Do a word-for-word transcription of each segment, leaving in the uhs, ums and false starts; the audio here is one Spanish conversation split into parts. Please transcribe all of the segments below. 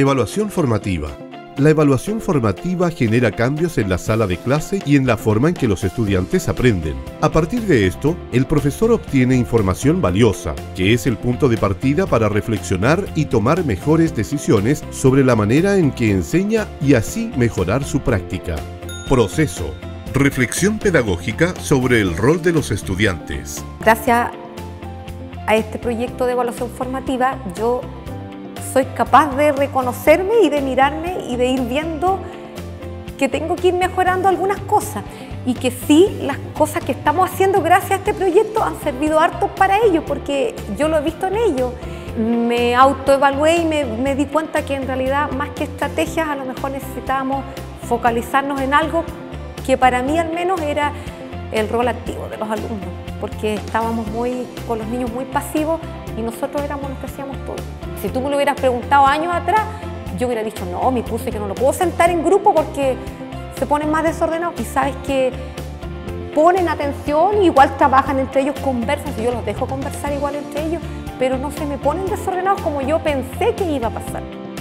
Evaluación formativa. La evaluación formativa genera cambios en la sala de clase y en la forma en que los estudiantes aprenden. A partir de esto, el profesor obtiene información valiosa, que es el punto de partida para reflexionar y tomar mejores decisiones sobre la manera en que enseña y así mejorar su práctica. Proceso. Reflexión pedagógica sobre el rol de los estudiantes. Gracias a este proyecto de evaluación formativa, yo soy capaz de reconocerme y de mirarme y de ir viendo que tengo que ir mejorando algunas cosas y que sí, las cosas que estamos haciendo gracias a este proyecto han servido harto para ello, porque yo lo he visto en ellos. Me autoevalué y me, me di cuenta que en realidad, más que estrategias, a lo mejor necesitábamos focalizarnos en algo que para mí al menos era el rol activo de los alumnos, porque estábamos muy, con los niños muy pasivos y nosotros éramos los que hacíamos todo. Si tú me lo hubieras preguntado años atrás, yo hubiera dicho, no, mi curso es que no lo puedo sentar en grupo porque se ponen más desordenados. Y sabes que ponen atención, igual trabajan entre ellos, conversan, yo los dejo conversar igual entre ellos, pero no se me ponen desordenados como yo pensé que iba a pasar.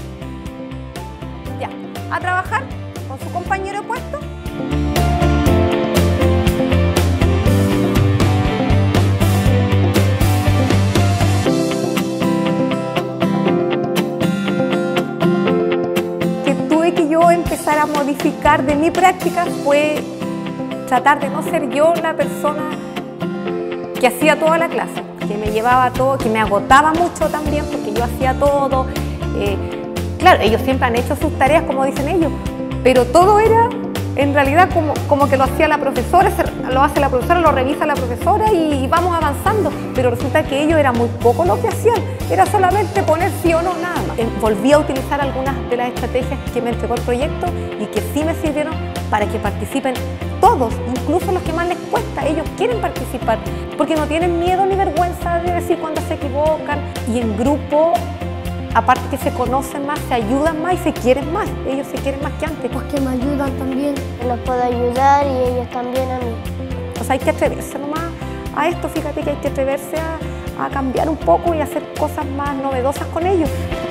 Ya, a trabajar con su compañero de puesto. Que yo empezar a modificar de mi práctica fue tratar de no ser yo la persona que hacía toda la clase, que me llevaba todo, que me agotaba mucho también porque yo hacía todo. Eh, claro, ellos siempre han hecho sus tareas como dicen ellos, pero todo era en realidad como, como que lo hacía la profesora, lo hace la profesora, lo revisa la profesora y, y vamos avanzando, pero resulta que ellos era muy poco lo que hacían, era solamente poner sí o no, nada más. Volví a utilizar algunas de las estrategias que me entregó el proyecto y que sí me sirvieron para que participen todos, incluso los que más les cuesta. Ellos quieren participar porque no tienen miedo ni vergüenza de decir cuando se equivocan, y en grupo, aparte que se conocen más, se ayudan más y se quieren más. Ellos se quieren más que antes. Pues que me ayudan también, que los puedo ayudar y ellos también a mí. O sea, hay que atreverse nomás a esto, fíjate que hay que atreverse a, a cambiar un poco y hacer cosas más novedosas con ellos.